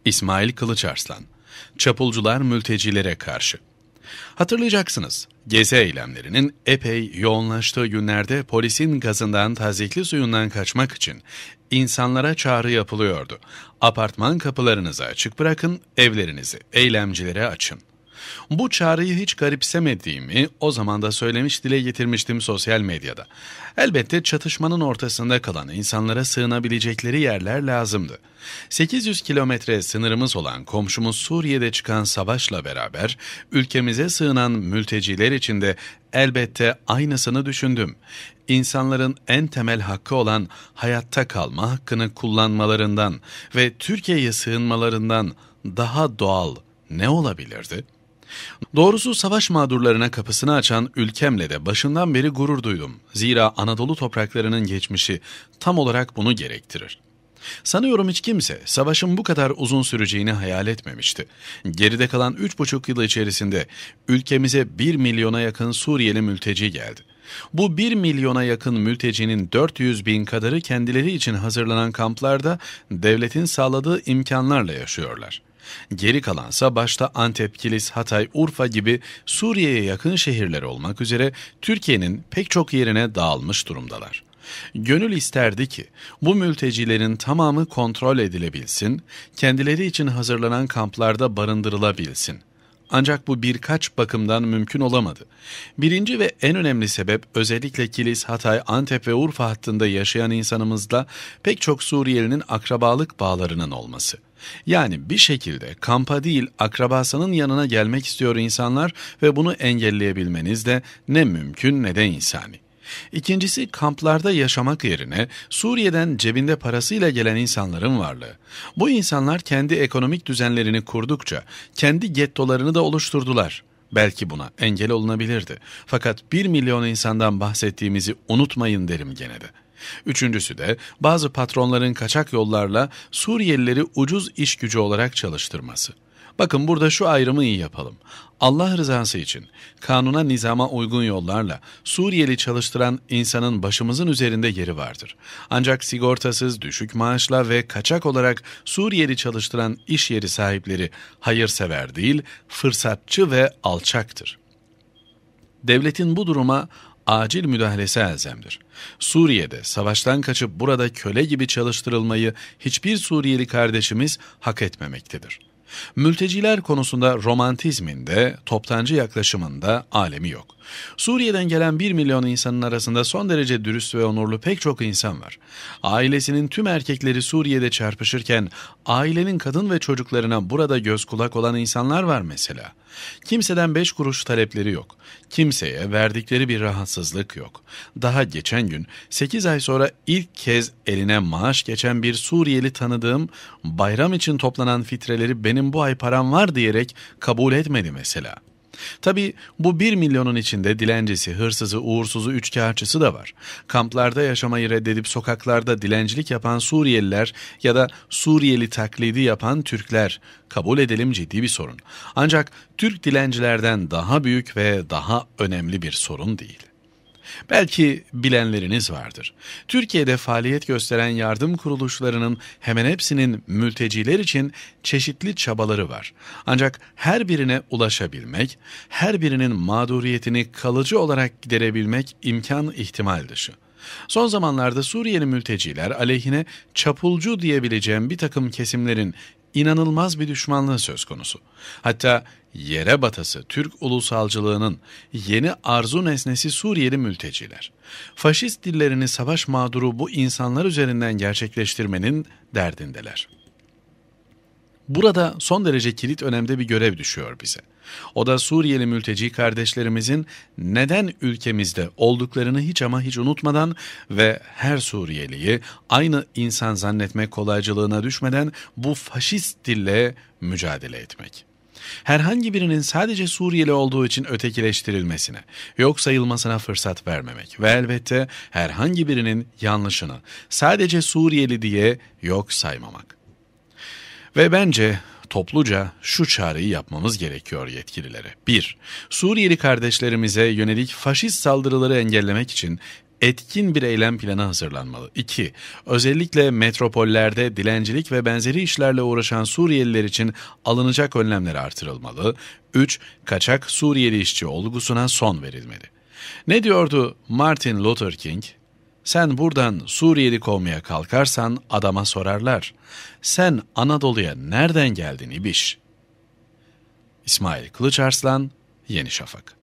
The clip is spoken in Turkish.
İsmail Kılıçarslan, Çapulcular mültecilere karşı. Hatırlayacaksınız, gezi eylemlerinin epey yoğunlaştığı günlerde polisin gazından, tazyikli suyundan kaçmak için insanlara çağrı yapılıyordu. Apartman kapılarınızı açık bırakın, evlerinizi eylemcilere açın. Bu çağrıyı hiç garipsemediğimi o zaman da söylemiş, dile getirmiştim sosyal medyada. Elbette çatışmanın ortasında kalan insanlara sığınabilecekleri yerler lazımdı. 800 kilometre sınırımız olan komşumuz Suriye'de çıkan savaşla beraber ülkemize sığınan mülteciler için de elbette aynısını düşündüm. İnsanların en temel hakkı olan hayatta kalma hakkını kullanmalarından ve Türkiye'ye sığınmalarından daha doğal ne olabilirdi? Doğrusu savaş mağdurlarına kapısını açan ülkemle de başından beri gurur duydum. Zira Anadolu topraklarının geçmişi tam olarak bunu gerektirir. Sanıyorum hiç kimse savaşın bu kadar uzun süreceğini hayal etmemişti. Geride kalan 3,5 yıl içerisinde ülkemize 1 milyona yakın Suriyeli mülteci geldi. Bu 1 milyona yakın mültecinin 400 bin kadarı kendileri için hazırlanan kamplarda devletin sağladığı imkanlarla yaşıyorlar. Geri kalansa başta Antep, Kilis, Hatay, Urfa gibi Suriye'ye yakın şehirler olmak üzere Türkiye'nin pek çok yerine dağılmış durumdalar. Gönül isterdi ki bu mültecilerin tamamı kontrol edilebilsin, kendileri için hazırlanan kamplarda barındırılabilsin. Ancak bu birkaç bakımdan mümkün olamadı. Birinci ve en önemli sebep özellikle Kilis, Hatay, Antep ve Urfa hattında yaşayan insanımızla pek çok Suriyelinin akrabalık bağlarının olması. Yani bir şekilde kampa değil akrabasının yanına gelmek istiyor insanlar ve bunu engelleyebilmeniz de ne mümkün ne de insani. İkincisi, kamplarda yaşamak yerine Suriye'den cebinde parasıyla gelen insanların varlığı. Bu insanlar kendi ekonomik düzenlerini kurdukça kendi gettolarını da oluşturdular. Belki buna engel olunabilirdi. Fakat 1 milyon insandan bahsettiğimizi unutmayın derim gene de. Üçüncüsü de bazı patronların kaçak yollarla Suriyelileri ucuz iş gücü olarak çalıştırması. Bakın burada şu ayrımı iyi yapalım. Allah rızası için kanuna, nizama uygun yollarla Suriyeli çalıştıran insanın başımızın üzerinde yeri vardır. Ancak sigortasız, düşük maaşla ve kaçak olarak Suriyeli çalıştıran iş yeri sahipleri hayırsever değil, fırsatçı ve alçaktır. Devletin bu duruma acil müdahalesi elzemdir. Suriye'de savaştan kaçıp burada köle gibi çalıştırılmayı hiçbir Suriyeli kardeşimiz hak etmemektedir. Mülteciler konusunda romantizmin de toptancı yaklaşımın da alemi yok. Suriye'den gelen 1 milyon insanın arasında son derece dürüst ve onurlu pek çok insan var. Ailesinin tüm erkekleri Suriye'de çarpışırken ailenin kadın ve çocuklarına burada göz kulak olan insanlar var mesela. Kimseden 5 kuruş talepleri yok. Kimseye verdikleri bir rahatsızlık yok. Daha geçen gün 8 ay sonra ilk kez eline maaş geçen bir Suriyeli tanıdığım bayram için toplanan fitreleri benim bu ay param var diyerek kabul etmedi mesela. Tabii bu 1 milyonun içinde dilencisi, hırsızı, uğursuzu, üçkağıtçısı da var. Kamplarda yaşamayı reddedip sokaklarda dilencilik yapan Suriyeliler ya da Suriyeli taklidi yapan Türkler, kabul edelim ciddi bir sorun. Ancak Türk dilencilerden daha büyük ve daha önemli bir sorun değil. Belki bilenleriniz vardır. Türkiye'de faaliyet gösteren yardım kuruluşlarının hemen hepsinin mülteciler için çeşitli çabaları var. Ancak her birine ulaşabilmek, her birinin mağduriyetini kalıcı olarak giderebilmek imkan ihtimal dışı. Son zamanlarda Suriyeli mülteciler aleyhine çapulcu diyebileceğim bir takım kesimlerin inanılmaz bir düşmanlığı söz konusu. Hatta yere batası Türk ulusalcılığının yeni arzu nesnesi Suriyeli mülteciler. Faşist dillerini savaş mağduru bu insanlar üzerinden gerçekleştirmenin derdindeler. Burada son derece kilit önemde bir görev düşüyor bize. O da Suriyeli mülteci kardeşlerimizin neden ülkemizde olduklarını hiç ama hiç unutmadan ve her Suriyeliyi aynı insan zannetmek kolaycılığına düşmeden bu faşist dille mücadele etmek. Herhangi birinin sadece Suriyeli olduğu için ötekileştirilmesine, yok sayılmasına fırsat vermemek ve elbette herhangi birinin yanlışını sadece Suriyeli diye yok saymamak. Ve bence topluca şu çağrıyı yapmamız gerekiyor yetkililere. 1. Suriyeli kardeşlerimize yönelik faşist saldırıları engellemek için Etkin bir eylem planı hazırlanmalı. 2. Özellikle metropollerde dilencilik ve benzeri işlerle uğraşan Suriyeliler için alınacak önlemler artırılmalı. 3. Kaçak Suriyeli işçi olgusuna son verilmeli. Ne diyordu Martin Luther King? Sen buradan Suriyeli kovmaya kalkarsan adama sorarlar. Sen Anadolu'ya nereden geldin İbiş? İsmail Kılıçarslan, Yeni Şafak.